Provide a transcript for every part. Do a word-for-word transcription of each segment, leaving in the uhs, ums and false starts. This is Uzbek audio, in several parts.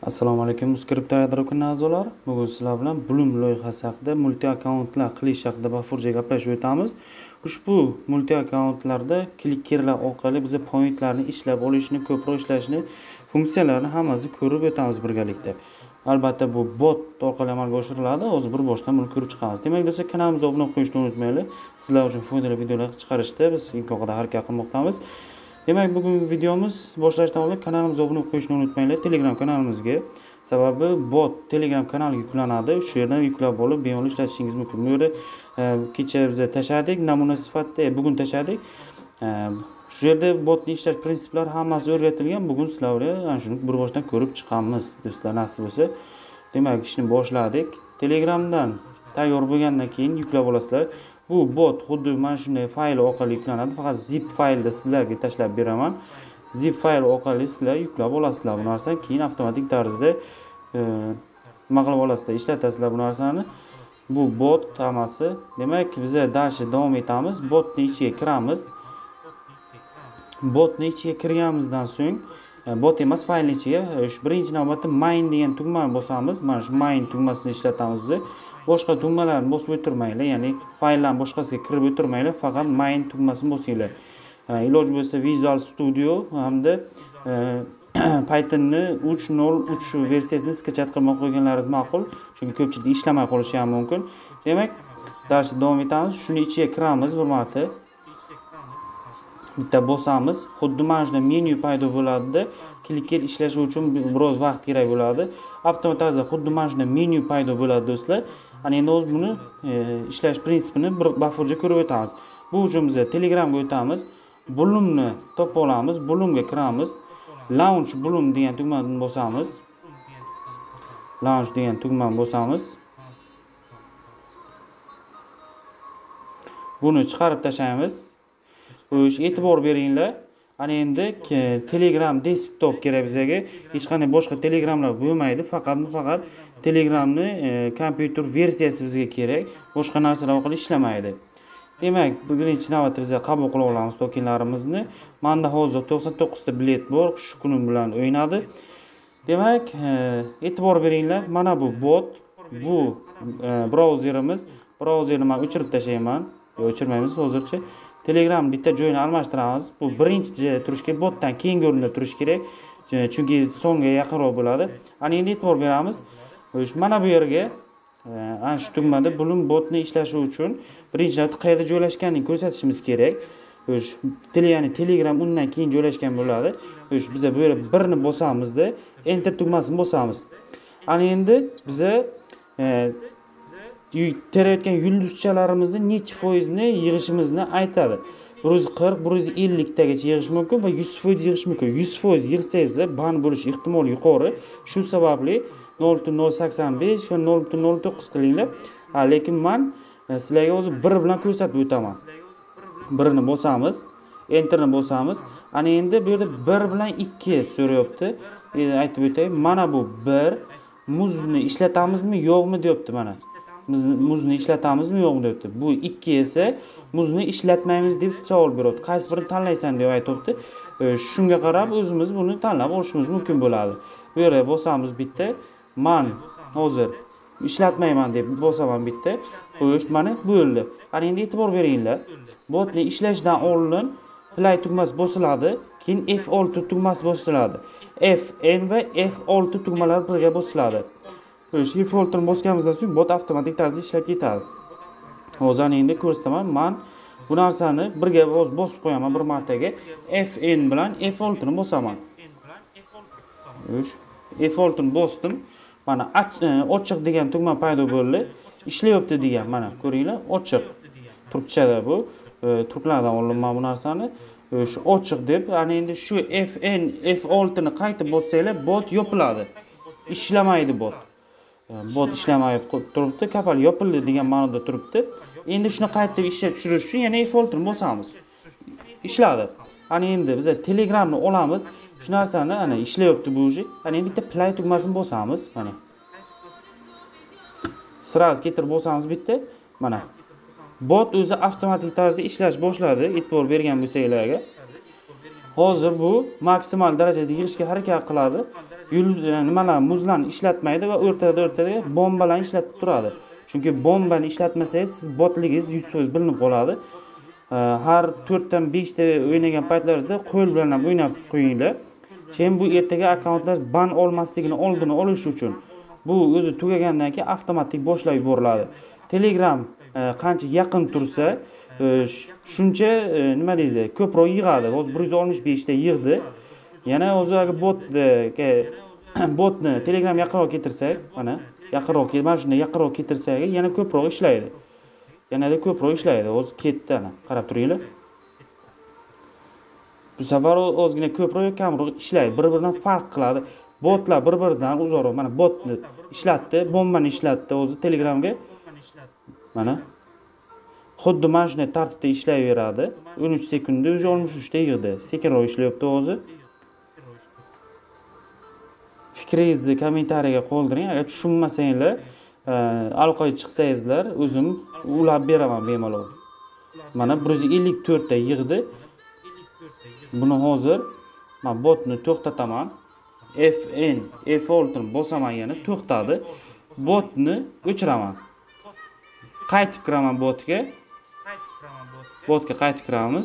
Assalomu alaykum Script Adrokin a'zolari. Bugun sizlar bilan Bloom loyihasi haqida multi akkauntlar qilish haqida bafurja gaplashib o'tamiz. Ushbu multi akkauntlarda klikkerlar orqali biz pointlarni ishlab olishni, ko'proq ishlashni, funksiyalarni hammasini ko'rib o'tamiz birgalikda. Albatta bu bot orqali amalga oshiriladi. Hozir bir boshdan buni ko'rib chiqamiz. Demak, do'stlar, kanalimizga obuna bo'lib qo'yishni unutmanglar. Sizlar uchun foydali videolar chiqarishda biz imkon qadar harakat qilmoqdamiz. Demak, bugungi videomiz boshlashdan oldin kanalimizga obuna bo'lib qo'yishni unutmanglar. Telegram kanalimizga. Sababi bot Telegram kanaliga yuklanadi. Shu yerdan yuklab olib bemalol ishlatishingiz mumkin. Bu yerda kecha biz tashladik, namuna sifatida bugun tashladik. Shu yerda botning ishlash prinsiplari hammasi o'rgatilgan. Bugun sizlar bilan ana shuni bir boshdan ko'rib chiqamiz, do'stlar, nasib bo'lsa. Demak, ishni boshladik. Telegramdan tayyor bo'lgandan keyin yuklab olasizlar. Bu bot xuddi mana shunday fayl orqali yuklanadi. Faqat zip faylda sizlarga tashlab beraman. Zip fayl orqali sizlar yuklab olasizlar bu narsani. Keyin avtomatik tarzda nima qilib olasizlar, ishlatasizlar bu narsani. Bu bot hammasi. Demak, biz darsga davom etamiz. Botning ichiga kiramiz. Botning ichiga kirganimizdan so'ng bot emas, faylning ichiga birinchi navbatda main degan tugmani bosamiz. Mana shu main tugmasini ishlatamiz biz. Boshqa tugmalarni bosib o'tirmanglar, ya'ni fayldan boshqasiga kirib o'tirmanglar, faqat main tugmasini bosinglar. Iloji bo'lsa Visual Studio hamda Pythonni uch nol uch versiyasini skachat qilib qo'yganlaringiz ma'qul, chunki ko'pchilik ishlamay qolishi ham mumkin. Demak, darsga davom etamiz. Shuni ichiga kiramiz bir marta. Bitta bosamiz. Xuddi mana shunday menu paydo bo'ladi. Klikker ishlashi uchun biroz vaqt kerak bo'ladi. Avtomatik tarzda xuddi mana shunday menu paydo bo'ladi, do'stlar. Ana endi o'z buni ishlash prinsipini bir bafurja ko'rib o'tamiz. Bu uchun biz Telegramga o'tamiz. Bloomni topib olamiz. Bloomga kiramiz. Launch Bloom degan tugmani bosamiz. Launch degan tugmani bosamiz. Buni chiqarib tashlaymiz. Xo'sh, e'tibor beringlar. Ana endi Telegram desktop kerak bizga. Hech qanday boshqa Telegramlar bo'lmaydi. Faqat faqat Telegramni kompyuter versiyasi bizga kerak. Boshqa narsalar orqali ishlamaydi. Demak, birinchi navbatda biz qabul qila olamiz tokenlarimizni. Menda hozir to'qson to'qqiz ta bilet bor. Shu kunim bilan o'ynadi. Demak, e'tibor beringlar. Mana bu bot, bu brauzerimiz. Brauzerni men o'chirib tashlayman. O'chirmaymiz hozircha. Telegram bitta joyini almashtiramiz. Bu birinchi joyda turishi kerak, botdan keyingi o'rinda turishi kerak. Chunki songa yaqinroq bo'ladi. Ana endi e'tibor beramiz. Mana bu yerga ana shu tugmada Bloom botni ishlashi uchun birinchi navbatda qayerda joylashganini ko'rsatishimiz kerak. O'sh ya'ni Telegram undan keyin joylashgan bo'ladi. O'sh biz bu yerga birni bosamizda enter tugmasini bosamiz. Ana endi biz terayotgan yulduzchalarimizni necha foizni yig'ishimizni aytadi. bir yuz qirq, bir yuz ellik tagacha yig'ish mumkin va yuz foiz yig'ish mumkin. yuz foiz yig'sangiz ban bo'lish ehtimoli yuqori. Shu sababli nol butun nol sakson besh va nol butun nol to'qqiz qilinglar. Lekin men sizlarga o'zi bir bilan ko'rsatib o'taman. birini bosamiz, enterni bosamiz. Ana endi bu yerda bir bilan ikki so'rayapti. Aytib o'tay, mana bu bir muzni ishlatamizmi, yo'qmi deyapti mana. Biz muzni ishlatamizmi, yo'qmi deyapti. Bu ikki esa muzni ishlatmaymiz deb savol beryapti. Qaysi birini tanlaysan deb aytibdi. Shunga qarab o'zimiz buni tanlab olishimiz mumkin bo'ladi. Bu yerga bosamiz bitta. Men hozir ishlatmayman deb bosaman bitta. Xo'sh, mana bu yo'lda. Ana endi e'tibor beringlar. Botni ishlashdan oldin play tugmasi bosiladi, keyin F olti tugmasi bosiladi. F N va F olti tugmalari birga bosiladi. Xo'sh, F olti ni bosganimizdan so'ng bot avtomatik tarzda ishlab ketadi. Hozir ana endi ko'rsataman. Men bu narsani birga o'z bosib qo'yaman bir martaga. F N bilan F olti ni bosaman. Xo'sh, F olti ni bosdim. Mana ochiq degan tugma paydo bo'ldi. Ishlayapti degan, mana ko'ringlar, ochiq. Turkchada bu. Turklardan olingan bu narsani. Shu ochiq deb, ana endi shu F N F olti ni qaytib bossanglar, bot yopiladi. Ishlamaydi bot. Bot ishlamayib turibdi, kapal yopildi degan ma'noda turibdi. Endi shuni qaytib ishlab tushirish uchun yana F olti ni bosamiz. Ishladi. Ana endi biz Telegramni olamiz. Shu narsani ana ishlayapti bu o'zi. Ana endi bitta play tugmasini bosamiz, mana. Siraz keltirib bosamiz bitta. Mana. Bot o'zi avtomatik tarzda ishlash boshladi, e'tibor bergan bo'lsanglarga. Hozir bu maksimal darajada yig'ishga harakat qiladi. nimalar muzlarni ishlatmaydi va o'rtada o'rtada bombalarni ishlatib turadi. Chunki bombani ishlatmasangiz siz botligingiz yuz foiz bilinib qoladi. Har to'rtdan beshta o'ynagan paytlaringizda qo'l bilan ham o'ynab qo'yinglar. Keyin bu ertaga akkauntlaringiz ban olmasligini oldini olish uchun bu o'zi tugagandan keyin avtomatik boshlab yuboriladi. Telegram qancha yaqin tursa, shuncha nima deydi, ko'proq yig'adi. Hozir bir yuz oltmish besh ta yig'di. Yana o'ziga botni botni Telegram yaqinroq keltirsak, mana yaqinroq, mana shunday yaqinroq keltirsak, yana ko'proq ishlaydi. Yanada ko'proq ishlaydi. Hozir ketdi ana, qarab turinglar. Bu safar ozgina ko'proq kamroq ishlaydi. Bir-biridan farq qiladi. Botlar bir-biridan uzoqroq, mana botni ishlatdi, bombani ishlatdi o'zi Telegramga. Mana xuddi mana shunday tartibda ishlayveradi. o'n uch sekundda o'zi oltmish uch ta yig'di. Sekinroq ishlayapti o'zi. Fikringizni kommentariyaga qoldiring. Agar tushunmasanglar, aloqaga chiqsangizlar, o'zim ulab beraman bemalol. Mana bir yuz ellik to'rt ta yig'di. Buni hozir men botni to'xtataman. F N F olti bosaman, yana to'xtadi. Botni o'chiraman. Qaytib kiraman botga. Botga qaytib kiramiz.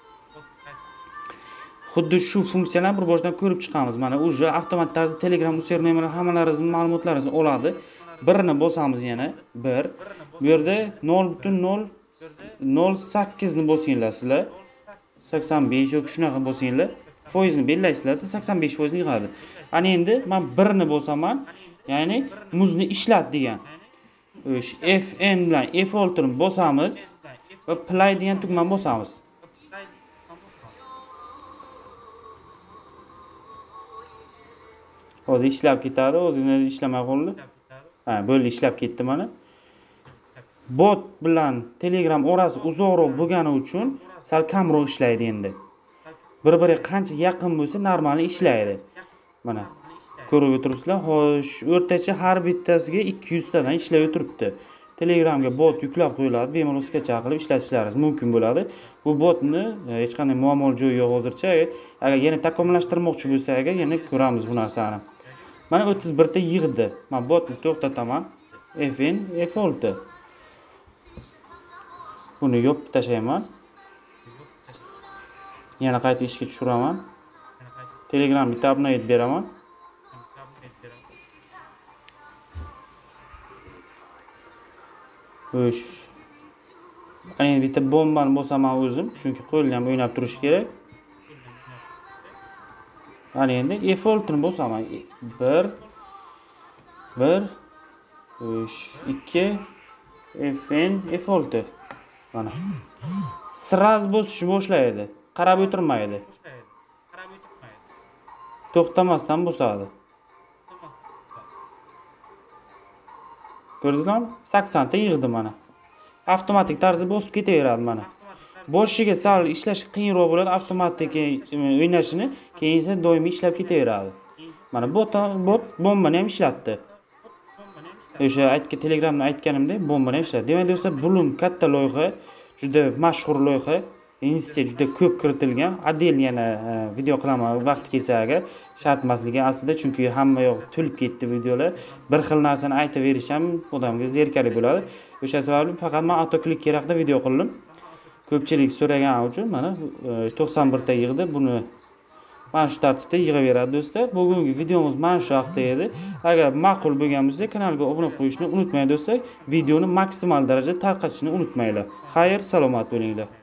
Xuddi shu funksiyalarni bir boshdan ko'rib chiqamiz. Mana o'sha avtomatik tarzda Telegram usernamlar hammalaringizni ma'lumotlaringizni oladi. Birini bosamiz yana. bir. Bu yerda nol butun nol nol sakkiz ni bosinglar sizlar. sakson besh yoki shunaqa bosinglar. Foizni belgilaysizlar, sakson besh foiz yig'adi. Ana endi men birini bosaman, ya'ni muzni ishlat degan. O'sha F N bilan F olti ni bosamiz va play degan tugmani bosamiz. Hozir ishlab ketadi, o'zini ishlamay qoldi. Ha, bo'ldi, ishlab ketdi mana. Bot bilan Telegram orasi uzoqroq bo'lgani uchun sal kamroq ishlaydi endi. Bir-biriga qancha yaqin bo'lsa, normal ishlaydi. Mana ko'rib o'tiribsizlar. Xo'sh, o'rtacha har bittasiga ikki yuz tadan ishlab o'tiribdi. Telegramga bot yuklab qo'yiladi, bemalol sketch qilib ishlatishlaringiz mumkin bo'ladi. Bu botni hech qanday muammoli joyi yo'q hozircha. Agar yana takomillashtirmoqchi bo'lsa, agar yana ko'ramiz bu narsani. Mana o'ttiz bir ta yig'di. Men botni to'xtataman. F N F olti. Buni yopib tashlayman. Yana qayta ishga tushiraman. Telegram bitabni aytib beraman. Xo'sh. Ana bitta bombani bosaman o'zim, chunki qo'lni ham o'ynab turish kerak. Ana endi F olti ni bosaman. bir bir uch ikki F N F olti. Mana. Sraz bosishni boshlaydi. Qarab o'tirmaydi. To'xtamasdan bosadi. Ko'rdingizmi? sakson ta yig'di mana. Avtomatik tarzda bosib ketaveradi mana. Boshiga sal ishlash qiyinroq bo'ladi, avtomatik o'ynashini, keyin esa doimiy ishlab ketaveradi. Mana bot bot bombani ham ishlatdi. O'sha aytgan Telegramda aytganimdek, bombani ham ishlatdi. Demak, do'stlar, bu katta loyiha, juda mashhur loyiha. Investitsiya juda ko'p kiritilgan. Adel yana video qilaman vaqti kelsa agar, shart emasligi aslida, chunki hamma yoq to'lib ketdi videolar. Bir xil narsani aytaverish ham odamga zerikali bo'ladi. O'sha sababli faqat men autoklik kerakda video qildim. Ko'pchilik so'ragani uchun mana to'qson bir ta yig'di. Buni mana shu tartibda yig'averadi do'stlar. Bugungi videomiz mana shu haqda edi. Agar ma'qul bo'lgan bo'lsa, kanalga obuna qo'yishni unutmang do'stlar. Videoni maksimal darajada tarqatishni unutmanglar. Xayr, salomat bo'linglar.